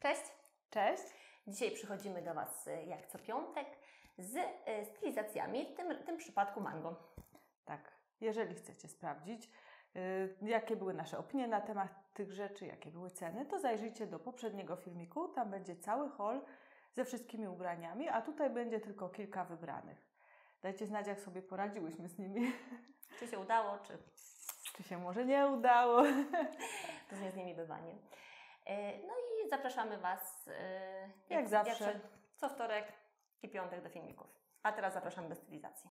Cześć! Cześć! Dzisiaj przychodzimy do Was jak co piątek z stylizacjami, w tym przypadku mango. Tak, jeżeli chcecie sprawdzić, jakie były nasze opinie na temat tych rzeczy, jakie były ceny, to zajrzyjcie do poprzedniego filmiku, tam będzie cały haul ze wszystkimi ubraniami, a tutaj będzie tylko kilka wybranych. Dajcie znać, jak sobie poradziłyśmy z nimi. Czy się udało, czy się może nie udało. Różnie z nimi bywa, nie? No i zapraszamy Was jak zawsze co wtorek i piątek do filmików. A teraz zapraszamy do stylizacji.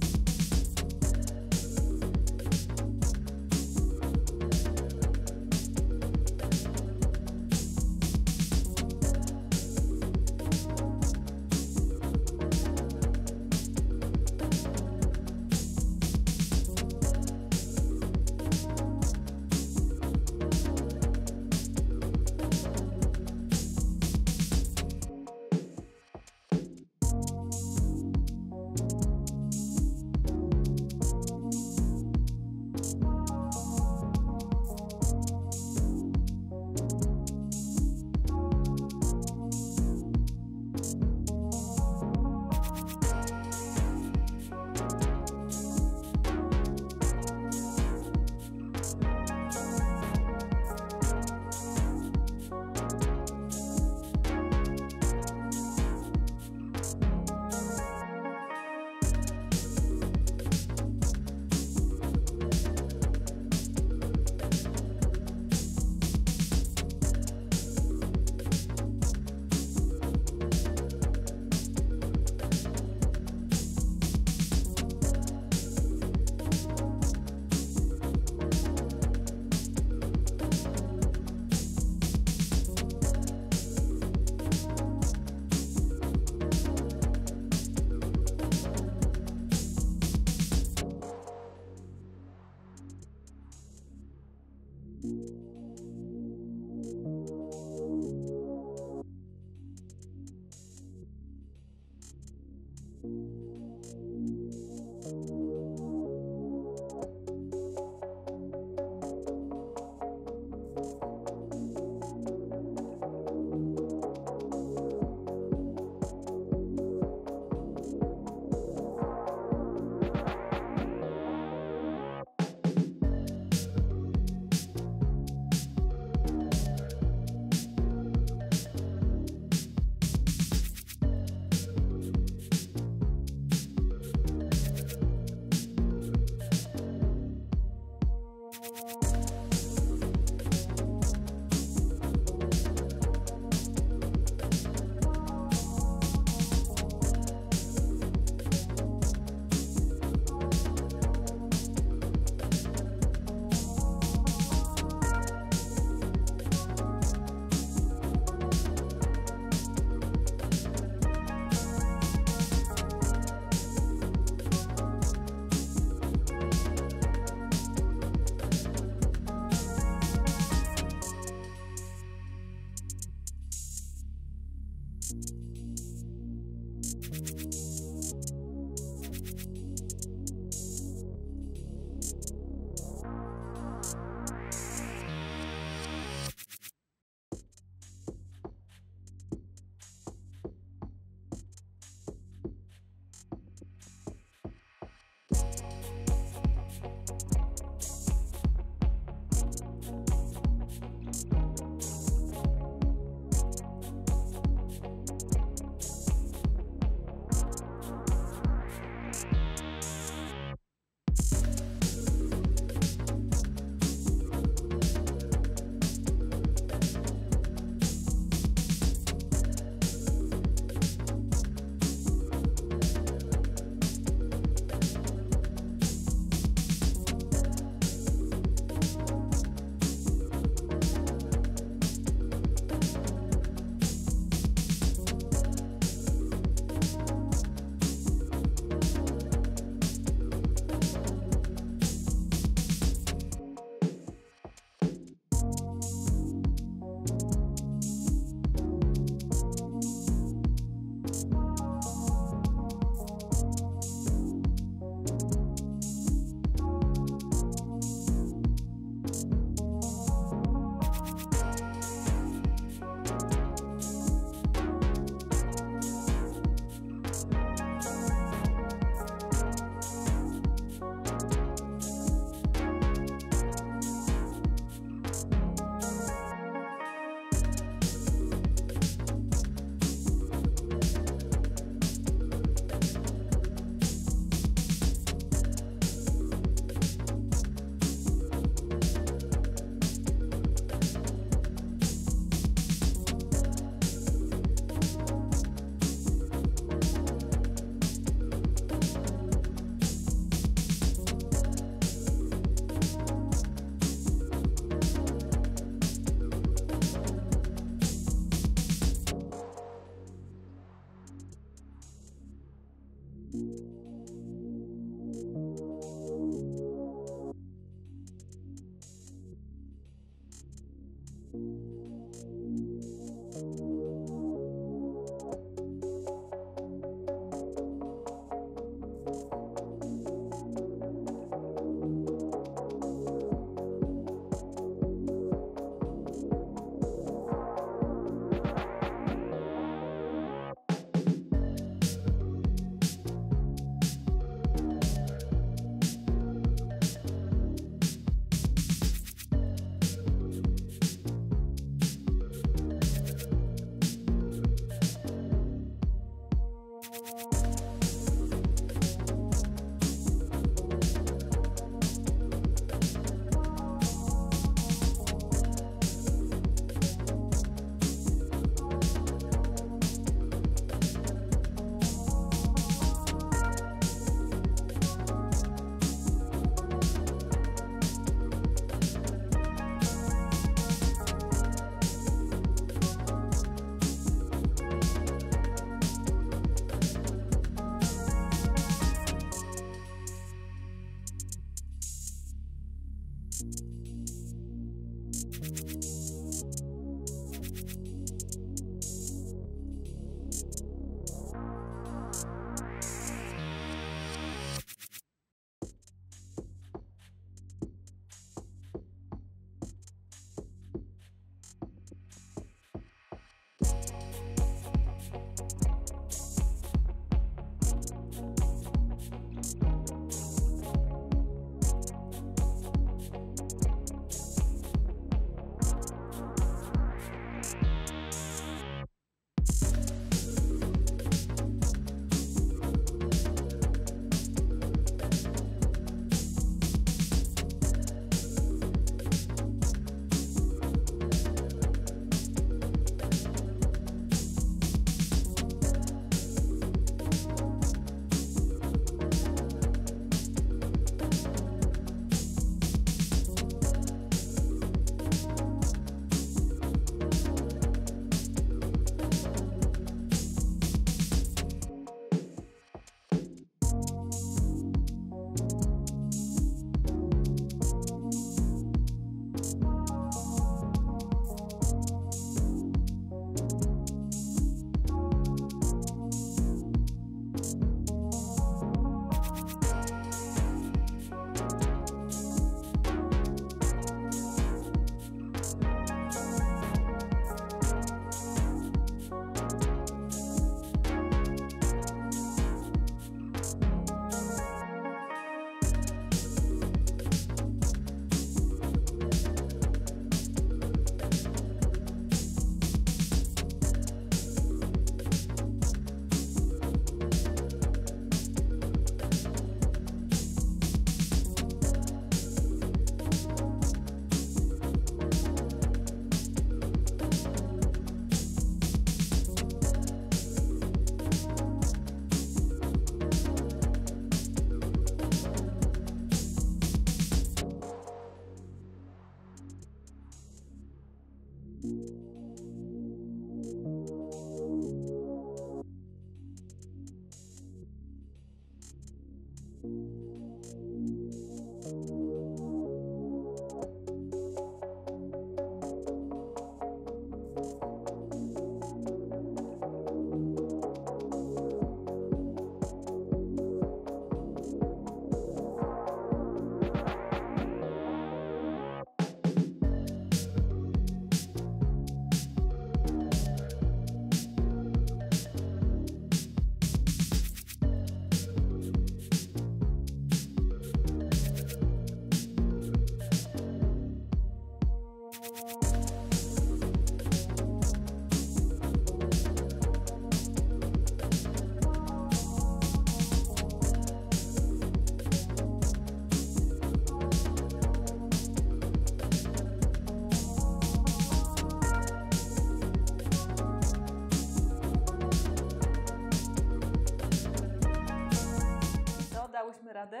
Dałyśmy radę?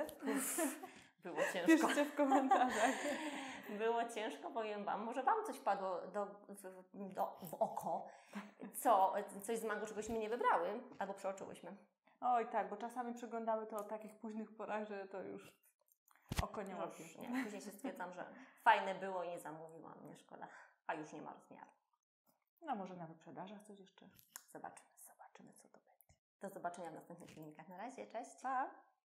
Było ciężko. Piszcie w komentarzach. Było ciężko, powiem Wam. Może Wam coś padło w oko, coś z mango, czegośmy nie wybrały, albo przeoczyłyśmy. Oj tak, bo czasami przeglądały to o takich późnych porach, że to już oko nie łapie. Później się stwierdzam, że fajne było i nie zamówiłam, nie szkoda, a już nie ma rozmiaru. No może na wyprzedażach coś jeszcze? Zobaczymy, Zobaczymy, co to będzie. Do zobaczenia w następnych filmikach. Na razie, cześć. Pa!